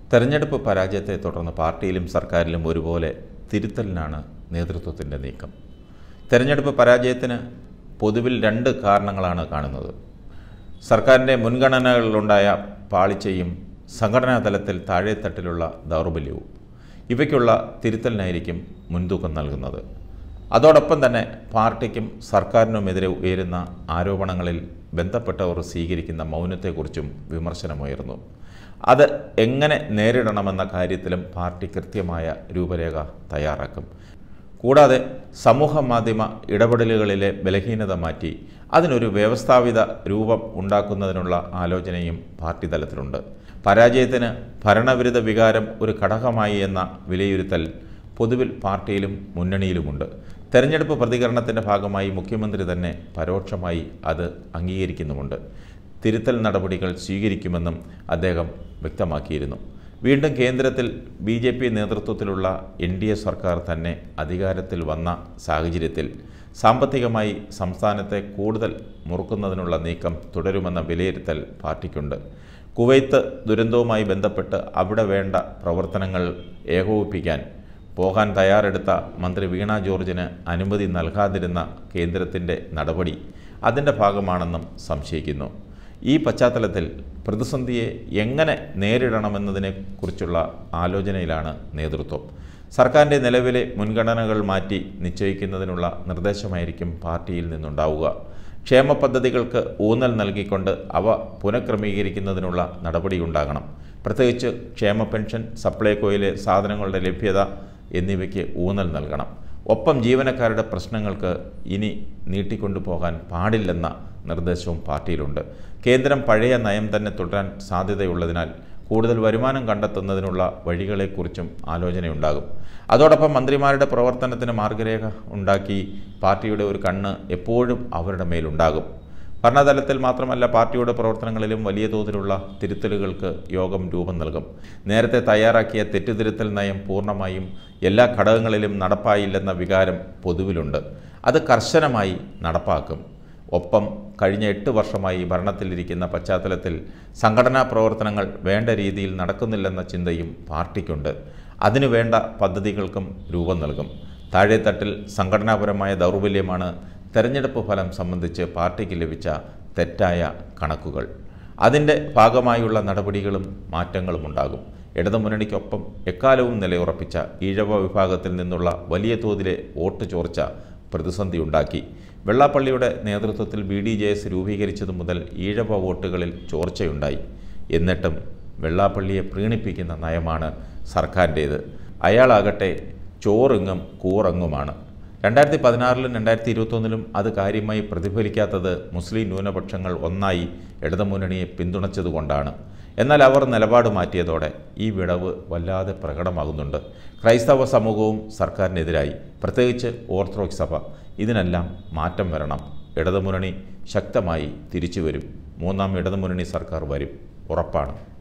തെരഞ്ഞെടുപ്പ് പരാജയത്തെ തുടർന്ന് പാർട്ടിയിലും സർക്കാരിലും ഒരുപോലെ തിരുത്തലിനാണ് നേതൃത്വത്തിൻ്റെ നീക്കം. തെരഞ്ഞെടുപ്പ് പരാജയത്തിന് പൊതുവിൽ രണ്ട് കാരണങ്ങളാണ് കാണുന്നത്. സർക്കാരിൻ്റെ മുൻഗണനകളിലുണ്ടായ പാളിച്ചയും സംഘടനാ തലത്തിൽ താഴെത്തട്ടിലുള്ള ദൗർബല്യവും. ഇവയ്ക്കുള്ള തിരുത്തലിനായിരിക്കും മുൻതൂക്കം നൽകുന്നത്. അതോടൊപ്പം തന്നെ പാർട്ടിക്കും സർക്കാരിനുമെതിരെ ഉയരുന്ന ആരോപണങ്ങളിൽ ബന്ധപ്പെട്ടവർ സ്വീകരിക്കുന്ന മൗനത്തെക്കുറിച്ചും വിമർശനമുയർന്നു. അത് എങ്ങനെ നേരിടണമെന്ന കാര്യത്തിലും പാർട്ടി കൃത്യമായ രൂപരേഖ തയ്യാറാക്കും. കൂടാതെ സമൂഹ മാധ്യമ ഇടപെടലുകളിലെ ബലഹീനത മാറ്റി അതിനൊരു വ്യവസ്ഥാപിത രൂപം ഉണ്ടാക്കുന്നതിനുള്ള ആലോചനയും പാർട്ടി തലത്തിലുണ്ട്. പരാജയത്തിന് ഭരണവിരുദ്ധ വികാരം ഒരു ഘടകമായി എന്ന വിലയിരുത്തൽ പൊതുവിൽ പാർട്ടിയിലും മുന്നണിയിലുമുണ്ട്. തെരഞ്ഞെടുപ്പ് പ്രതികരണത്തിൻ്റെ ഭാഗമായി മുഖ്യമന്ത്രി തന്നെ പരോക്ഷമായി അത് അംഗീകരിക്കുന്നുമുണ്ട്. തിരുത്തൽ നടപടികൾ സ്വീകരിക്കുമെന്നും അദ്ദേഹം വ്യക്തമാക്കിയിരുന്നു. വീണ്ടും കേന്ദ്രത്തിൽ BJP നേതൃത്വത്തിലുള്ള NDA സർക്കാർ തന്നെ അധികാരത്തിൽ വന്ന സാഹചര്യത്തിൽ സാമ്പത്തികമായി സംസ്ഥാനത്തെ കൂടുതൽ മുറുക്കുന്നതിനുള്ള നീക്കം തുടരുമെന്ന വിലയിരുത്തൽ പാർട്ടിക്കുണ്ട്. കുവൈത്ത് ദുരന്തവുമായി ബന്ധപ്പെട്ട് അവിടെ വേണ്ട പ്രവർത്തനങ്ങൾ ഏകോപിപ്പിക്കാൻ പോകാൻ തയ്യാറെടുത്ത മന്ത്രി വീണ ജോർജിന് അനുമതി നൽകാതിരുന്ന കേന്ദ്രത്തിൻ്റെ നടപടി അതിൻ്റെ ഭാഗമാണെന്നും സംശയിക്കുന്നു. ഈ പശ്ചാത്തലത്തിൽ പ്രതിസന്ധിയെ എങ്ങനെ നേരിടണമെന്നതിനെക്കുറിച്ചുള്ള ആലോചനയിലാണ് നേതൃത്വം. സർക്കാരിൻ്റെ നിലവിലെ മുൻഗണനകൾ മാറ്റി നിശ്ചയിക്കുന്നതിനുള്ള നിർദ്ദേശമായിരിക്കും പാർട്ടിയിൽ നിന്നുണ്ടാവുക. ക്ഷേമ പദ്ധതികൾക്ക് ഊന്നൽ നൽകിക്കൊണ്ട് അവ പുനഃക്രമീകരിക്കുന്നതിനുള്ള നടപടിയുണ്ടാകണം. പ്രത്യേകിച്ച് ക്ഷേമ പെൻഷൻ, സപ്ലൈകോയിലെ സാധനങ്ങളുടെ ലഭ്യത എന്നിവയ്ക്ക് ഊന്നൽ നൽകണം. ഒപ്പം ജീവനക്കാരുടെ പ്രശ്നങ്ങൾക്ക് ഇനി നീട്ടിക്കൊണ്ടുപോകാൻ പാടില്ലെന്ന നിർദ്ദേശവും പാർട്ടിയിലുണ്ട്. കേന്ദ്രം പഴയ നയം തന്നെ തുടരാൻ സാധ്യതയുള്ളതിനാൽ കൂടുതൽ വരുമാനം കണ്ടെത്തുന്നതിനുള്ള വഴികളെക്കുറിച്ചും ആലോചനയുണ്ടാകും. അതോടൊപ്പം മന്ത്രിമാരുടെ പ്രവർത്തനത്തിന് മാർഗരേഖ ഉണ്ടാക്കി പാർട്ടിയുടെ ഒരു കണ്ണ് എപ്പോഴും അവരുടെ മേലുണ്ടാകും. ഭരണതലത്തിൽ മാത്രമല്ല പാർട്ടിയുടെ പ്രവർത്തനങ്ങളിലും വലിയ തോതിലുള്ള തിരുത്തലുകൾക്ക് യോഗം രൂപം നൽകും. നേരത്തെ തയ്യാറാക്കിയ തെറ്റുതിരുത്തൽ നയം പൂർണ്ണമായും എല്ലാ ഘടകങ്ങളിലും നടപ്പായില്ലെന്ന വികാരം പൊതുവിലുണ്ട്. അത് കർശനമായി നടപ്പാക്കും. ഒപ്പം കഴിഞ്ഞ 8 വർഷമായി ഭരണത്തിലിരിക്കുന്ന പശ്ചാത്തലത്തിൽ സംഘടനാ പ്രവർത്തനങ്ങൾ വേണ്ട രീതിയിൽ നടക്കുന്നില്ലെന്ന ചിന്തയും പാർട്ടിക്കുണ്ട്. അതിനുവേണ്ട പദ്ധതികൾക്കും രൂപം നൽകും. താഴെത്തട്ടിൽ സംഘടനാപരമായ ദൗർബല്യമാണ് തെരഞ്ഞെടുപ്പ് ഫലം സംബന്ധിച്ച് പാർട്ടിക്ക് ലഭിച്ച തെറ്റായ കണക്കുകൾ. അതിൻ്റെ ഭാഗമായുള്ള നടപടികളും മാറ്റങ്ങളും ഉണ്ടാകും. ഇടതുമുന്നണിക്കൊപ്പം എക്കാലവും നിലയുറപ്പിച്ച ഈഴവ വിഭാഗത്തിൽ നിന്നുള്ള വലിയ തോതിലെ വോട്ട് ചോർച്ച പ്രതിസന്ധി ഉണ്ടാക്കി. വെള്ളാപ്പള്ളിയുടെ നേതൃത്വത്തിൽ BDJS രൂപീകരിച്ചതു മുതൽ ഈഴവ വോട്ടുകളിൽ ചോർച്ചയുണ്ടായി. എന്നിട്ടും വെള്ളാപ്പള്ളിയെ പ്രീണിപ്പിക്കുന്ന നയമാണ് സർക്കാരിൻ്റേത്. അയാളാകട്ടെ ചോറിങ്ങും കൂറങ്ങുമാണ്. 2016-ലും 2021-ലും അത് കാര്യമായി പ്രതിഫലിക്കാത്തത് മുസ്ലിം ന്യൂനപക്ഷങ്ങൾ ഒന്നായി ഇടതുമുന്നണിയെ പിന്തുണച്ചതുകൊണ്ടാണ്. എന്നാൽ അവർ നിലപാട് മാറ്റിയതോടെ ഈ വിടവ് വല്ലാതെ പ്രകടമാകുന്നുണ്ട്. ക്രൈസ്തവ സമൂഹവും സർക്കാരിനെതിരായി, പ്രത്യേകിച്ച് ഓർത്തഡോക്സ് സഭ. ഇതിനെല്ലാം മാറ്റം വരണം. ഇടതുമുന്നണി ശക്തമായി തിരിച്ചു വരും. മൂന്നാം ഇടതുമുന്നണി സർക്കാർ വരും, ഉറപ്പാണ്.